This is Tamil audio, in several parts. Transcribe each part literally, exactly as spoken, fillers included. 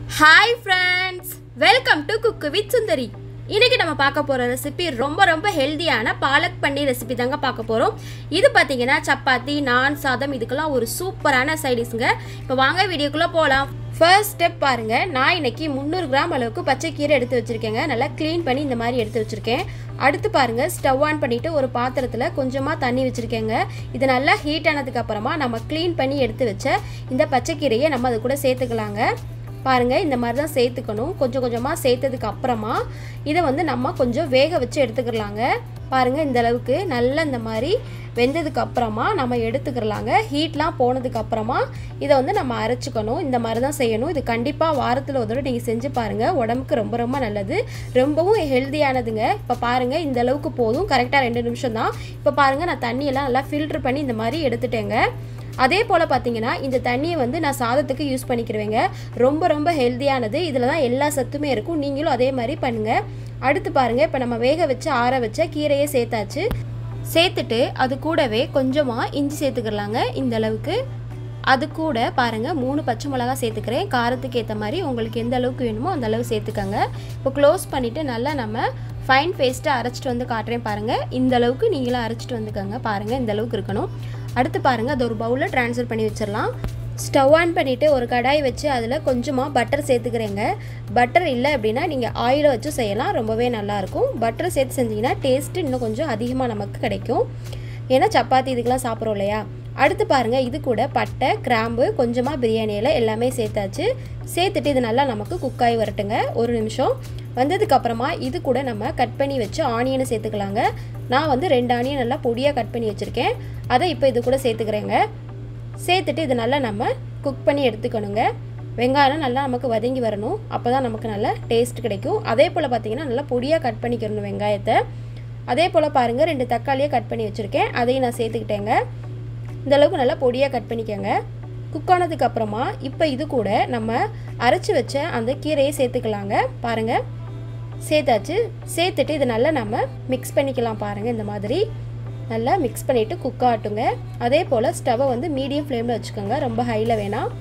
Hi friends, welcome to Cook with Sundari. இன்னைக்கு நம்ம பார்க்க போற ரெசிபி ரொம்ப ரொம்ப ஹெல்தியான பாலக் பன்னீர் ரெசிபி தாங்க பார்க்க போறோம். இது பாத்தீங்கன்னா சப்பாத்தி, நான், சாதம் இதுக்கெல்லாம் ஒரு சூப்பரான சைட் டிஷ்ங்க. இப்போ வாங்க வீடியோக்குள்ள போலாம். ஃபர்ஸ்ட் ஸ்டெப் பாருங்க. நான் இன்னைக்கு முந்நூறு கிராம் அளவுக்கு பச்சை கீரை எடுத்து வச்சிருக்கேங்க. நல்லா க்ளீன் பண்ணி இந்த மாதிரி எடுத்து வச்சிருக்கேன். அடுத்து பாருங்க, ஸ்டவ் ஆன் பண்ணிட்டு ஒரு பாத்திரத்துல கொஞ்சமா தண்ணி வச்சிருக்கேங்க. இது நல்லா ஹீட் ஆனதுக்கு அப்புறமா நம்ம க்ளீன் பண்ணி எடுத்து வச்ச இந்த பச்சை கீரையை நம்ம அது கூட சேர்த்துக்கலாங்க. பாருங்க, இந்த மாதிரி தான் சேர்த்துக்கணும். கொஞ்சம் கொஞ்சமாக சேர்த்ததுக்கு அப்புறமா இதை வந்து நம்ம கொஞ்சம் வேக வச்சு எடுத்துக்கலாங்க. பாருங்கள், இந்த அளவுக்கு நல்லா இந்த மாதிரி வெந்ததுக்கு அப்புறமா நம்ம எடுத்துக்கலாங்க. ஹீட்லாம் போனதுக்கு அப்புறமா இதை வந்து நம்ம அரைச்சிக்கணும். இந்த மாதிரி தான் செய்யணும். இது கண்டிப்பாக வாரத்தில் ஒரு தடவை நீங்கள் செஞ்சு பாருங்கள். உடம்புக்கு ரொம்ப ரொம்ப நல்லது, ரொம்பவும் ஹெல்தியானதுங்க. இப்போ பாருங்கள், இந்த அளவுக்கு போதும். கரெக்டாக ரெண்டு நிமிஷம் தான். இப்போ பாருங்கள், நான் தண்ணியெல்லாம் நல்லா ஃபில்ட்ரு பண்ணி இந்த மாதிரி எடுத்துட்டேங்க. அதே போல் பார்த்தீங்கன்னா இந்த தண்ணியை வந்து நான் சாதத்துக்கு யூஸ் பண்ணிக்கிறேங்க. ரொம்ப ரொம்ப ஹெல்தியானது. இதில் தான் எல்லா சத்துமே இருக்கும். நீங்களும் அதே மாதிரி பண்ணுங்கள். அடுத்து பாருங்கள், இப்போ நம்ம வேக வச்சு ஆற வச்ச கீரையை சேர்த்தாச்சு. சேர்த்துட்டு அது கூடவே கொஞ்சமாக இஞ்சி சேர்த்துக்கலாங்க. இந்த அளவுக்கு. அது கூட பாருங்கள், மூணு பச்சை மிளகா சேர்த்துக்கிறேன். காரத்துக்கு ஏற்ற மாதிரி உங்களுக்கு எந்த அளவுக்கு வேணுமோ அந்த அளவு சேர்த்துக்கங்க. இப்போ க்ளோஸ் பண்ணிவிட்டு நல்லா நம்ம ஃபைன் பேஸ்ட்டை அரைச்சிட்டு வந்து காட்டுறேன். பாருங்கள், இந்த அளவுக்கு நீங்களும் அரைச்சிட்டு வந்துக்கோங்க. பாருங்கள், இந்த அளவுக்கு இருக்கணும். அடுத்து பாருங்கள், அது ஒரு பவுலில் ட்ரான்ஸ்ஃபர் பண்ணி வச்சிடலாம். ஸ்டவ் ஆன் பண்ணிவிட்டு ஒரு கடாய் வச்சு அதில் கொஞ்சமாக பட்டர் சேர்த்துக்கிறேங்க. பட்டர் இல்லை அப்படின்னா நீங்கள் ஆயிலை வச்சு செய்யலாம். ரொம்பவே நல்லாயிருக்கும். பட்டர் சேர்த்து செஞ்சிங்கன்னா டேஸ்ட்டு இன்னும் கொஞ்சம் அதிகமாக நமக்கு கிடைக்கும். ஏன்னா சப்பாத்தி இதுக்கெல்லாம் சாப்பிட்றோம் இல்லையா. அடுத்து பாருங்கள், இது கூட பட்டை, கிராம்பு, கொஞ்சமாக பிரியாணியில் எல்லாமே சேர்த்தாச்சு. சேர்த்துட்டு இது நல்லா நமக்கு குக்காகி வரட்டுங்க. ஒரு நிமிஷம் வந்ததுக்கப்புறமா இது கூட நம்ம கட் பண்ணி வச்சு ஆனியனை சேர்த்துக்கலாங்க. நான் வந்து ரெண்டு ஆனியன் நல்லா பொடியாக கட் பண்ணி வச்சுருக்கேன். அதை இப்போ இது கூட சேர்த்துக்கிறேங்க. சேர்த்துட்டு இது நல்லா நம்ம குக் பண்ணி எடுத்துக்கணுங்க. வெங்காயம் நல்லா நமக்கு வதங்கி வரணும். அப்போ தான் நமக்கு நல்லா டேஸ்ட் கிடைக்கும். அதே போல் பார்த்திங்கன்னா நல்லா பொடியாக கட் பண்ணிக்கிறணும் வெங்காயத்தை. அதே போல் பாருங்கள், ரெண்டு தக்காளியை கட் பண்ணி வச்சுருக்கேன். அதையும் நான் சேர்த்துக்கிட்டேங்க. இந்தளவுக்கு நல்லா பொடியாக கட் பண்ணிக்கோங்க. குக் ஆனதுக்கு அப்புறமா இப்போ இது கூட நம்ம அரைச்சி வச்ச அந்த கீரையை சேர்த்துக்கலாங்க. பாருங்கள், சேர்த்தாச்சு. சேர்த்துட்டு இதை நல்லா நம்ம மிக்ஸ் பண்ணிக்கலாம். பாருங்கள், இந்த மாதிரி நல்லா மிக்ஸ் பண்ணிவிட்டு குக் ஆட்டுங்க. அதே போல் ஸ்டவ்வை வந்து மீடியம் ஃப்ளேமில் வச்சுக்கோங்க, ரொம்ப ஹையில் வேணாம்.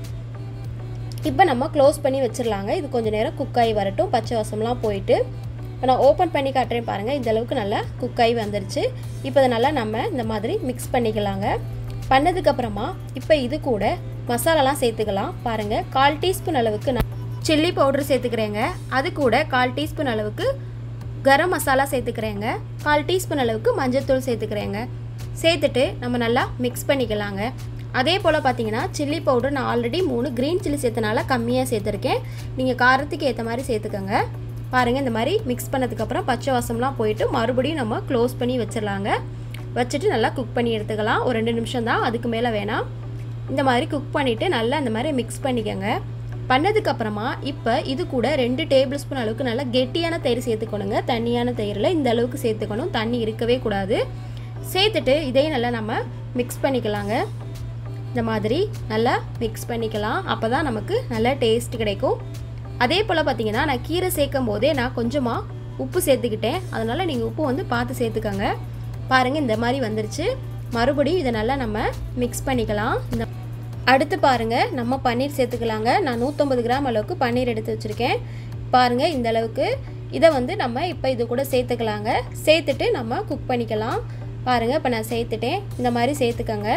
இப்போ நம்ம க்ளோஸ் பண்ணி வச்சிடலாங்க. இது கொஞ்சம் நேரம் குக்காகி வரட்டும், பச்சை வாசம்லாம் போயிட்டு. இப்போ நான் ஓப்பன் பண்ணி காட்டுறேன். பாருங்கள், இந்தளவுக்கு நல்லா குக்காகி வந்துருச்சு. இப்போ அதை நல்லா நம்ம இந்த மாதிரி மிக்ஸ் பண்ணிக்கலாங்க. பண்ணதுக்கப்புறமா இப்போ இது கூட மசாலாலாம் சேர்த்துக்கலாம். பாருங்கள், கால் டீஸ்பூன் அளவுக்கு நான் சில்லி பவுடர் சேர்த்துக்கிறேங்க. அது கூட கால் டீஸ்பூன் அளவுக்கு கரம் மசாலா சேர்த்துக்கிறேங்க. கால் டீஸ்பூன் அளவுக்கு மஞ்சள்தூள் சேர்த்துக்கிறேங்க. சேர்த்துட்டு நம்ம நல்லா மிக்ஸ் பண்ணிக்கலாங்க. அதே போல் பார்த்தீங்கன்னா சில்லி பவுடர் நான் ஆல்ரெடி மூணு க்ரீன் சில்லி சேர்த்தனால கம்மியாக சேர்த்துருக்கேன். நீங்கள் காரத்துக்கு ஏற்ற மாதிரி சேர்த்துக்கோங்க. பாருங்கள், இந்த மாதிரி மிக்ஸ் பண்ணதுக்கப்புறம் பச்சை வாசம்லாம் போயிட்டு மறுபடியும் நம்ம க்ளோஸ் பண்ணி வச்சிடலாங்க. வச்சுட்டு நல்லா குக் பண்ணி எடுத்துக்கலாம். ஒரு ரெண்டு நிமிஷம் தான், அதுக்கு மேலே வேணாம். இந்த மாதிரி குக் பண்ணிவிட்டு நல்லா இந்த மாதிரி மிக்ஸ் பண்ணிக்கோங்க. பண்ணதுக்கப்புறமா இப்போ இது கூட ரெண்டு டேபிள் ஸ்பூன் அளவுக்கு நல்லா கெட்டியான தயிர் சேர்த்துக்கணுங்க. தண்ணியான தயிரில் இந்த அளவுக்கு சேர்த்துக்கணும். தண்ணி இருக்கவே கூடாது. சேர்த்துட்டு இதையும் நல்லா நம்ம மிக்ஸ் பண்ணிக்கலாங்க. இந்த மாதிரி நல்லா மிக்ஸ் பண்ணிக்கலாம். அப்போ தான் நமக்கு நல்ல டேஸ்ட் கிடைக்கும். அதே போல் பார்த்தீங்கன்னா நான் கீரை சேர்க்கும் போதே நான் கொஞ்சமாக உப்பு சேர்த்துக்கிட்டேன். அதனால் நீங்கள் உப்பு வந்து பார்த்து சேர்த்துக்கோங்க. பாருங்கள், இந்த மாதிரி வந்துருச்சு. மறுபடியும் இதை நல்லா நம்ம மிக்ஸ் பண்ணிக்கலாம். இந்த அடுத்து பாருங்கள், நம்ம பன்னீர் சேர்த்துக்கலாங்க. நான் நூற்றம்பது கிராம் அளவுக்கு பன்னீர் எடுத்து வச்சுருக்கேன். பாருங்கள், இந்த அளவுக்கு. இதை வந்து நம்ம இப்போ இது கூட சேர்த்துக்கலாங்க. சேர்த்துட்டு நம்ம குக் பண்ணிக்கலாம். பாருங்கள், இப்போ நான் சேர்த்துட்டேன். இந்த மாதிரி சேர்த்துக்கோங்க.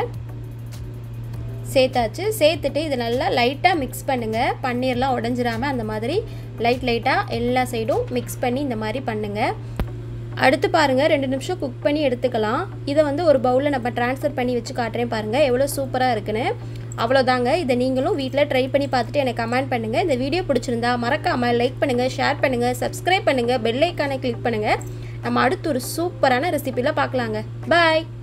சேர்த்தாச்சு. சேர்த்துட்டு இதை நல்லா லைட்டாக மிக்ஸ் பண்ணுங்கள். பன்னீர்லாம் உடஞ்சிராமல் அந்த மாதிரி லைட் லைட்டாக எல்லா சைடும் மிக்ஸ் பண்ணி இந்த மாதிரி பண்ணுங்கள். அடுத்து பாருங்கள், ரெண்டு நிமிஷம் குக் பண்ணி எடுத்துக்கலாம். இதை வந்து ஒரு பவுலில் நம்ம ட்ரான்ஸ்ஃபர் பண்ணி வச்சு காட்டுறேன். பாருங்கள், எவ்வளோ சூப்பராக இருக்குன்னு. அவ்வளோதாங்க. இதை நீங்களும் வீட்டில் ட்ரை பண்ணி பார்த்துட்டு எனக்கு கமெண்ட் பண்ணுங்கள். இந்த வீடியோ பிடிச்சிருந்தா மறக்காமல் லைக் பண்ணுங்கள், ஷேர் பண்ணுங்கள், சப்ஸ்கிரைப் பண்ணுங்கள், பெல் ஐக்கானை கிளிக் பண்ணுங்கள். நம்ம அடுத்து ஒரு சூப்பரான ரெசிபியில் பார்க்கலாங்க. பாய்.